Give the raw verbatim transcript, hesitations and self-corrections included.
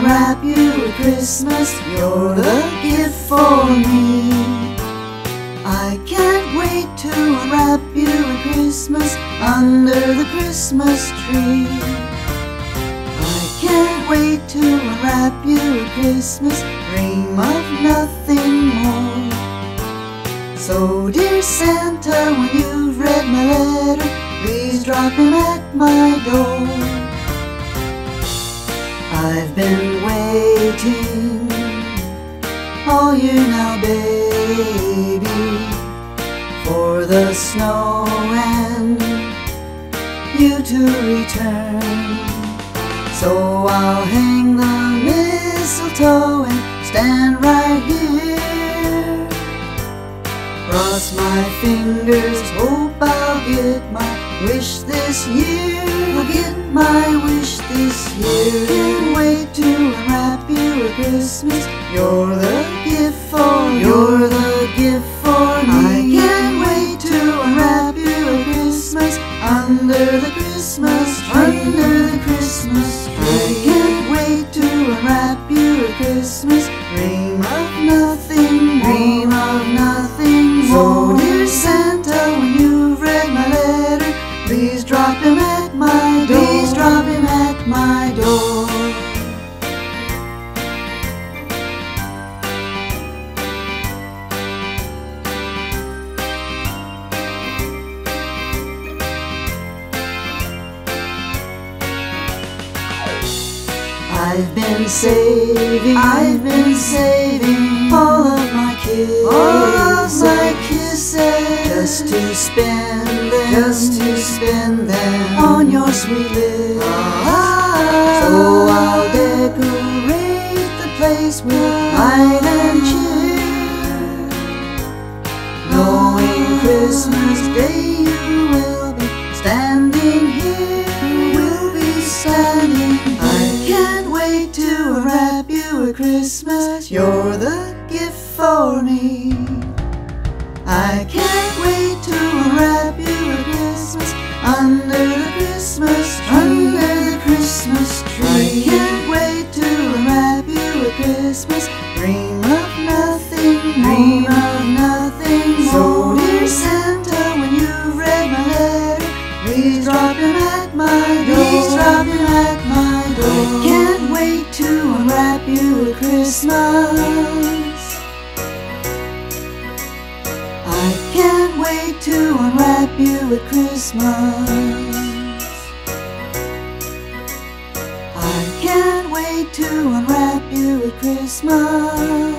unwrap you at Christmas. You're the gift for me. I can't wait to unwrap you at Christmas under the Christmas tree. I can't wait to unwrap you at Christmas, dream of nothing more. So dear Santa, when you've read my letter, please drop him at my door. I've been waiting all year now, baby, for the snow and you to return. So I'll hang the mistletoe and stand right here, cross my fingers, hope I'll get my wish this year. I'll get my wish this year. Can't wait to unwrap you at Christmas. You're the gift for me. You're the gift for me. I can't wait to unwrap you at Christmas under the Christmas tree. Under the Christmas tree. I can't wait to unwrap you at Christmas. Dream of nothing, dream of nothing more. So dear Santa, when you've read my letter, please drop him at my door. Please drop him at my door. I've been saving, I've been saving all of my kisses, all of my kisses, just to spend them, just to spend them on your sweet lips. Ah, so I'll decorate the place with light and cheer, knowing Christmas Day you will be standing here, will be standing here. I can't wait to unwrap you at Christmas. You're the gift for me. I can't wait to unwrap you at Christmas under the Christmas tree. Under the Christmas tree. I can't wait to unwrap you at Christmas. Dream of nothing, dream of nothing more. So dear Santa, when you've read my letter, please drop him at my door. Please drop him at my door. I can't wait to unwrap you at Christmas. I can't wait to unwrap you at Christmas. I can't wait to unwrap you at Christmas.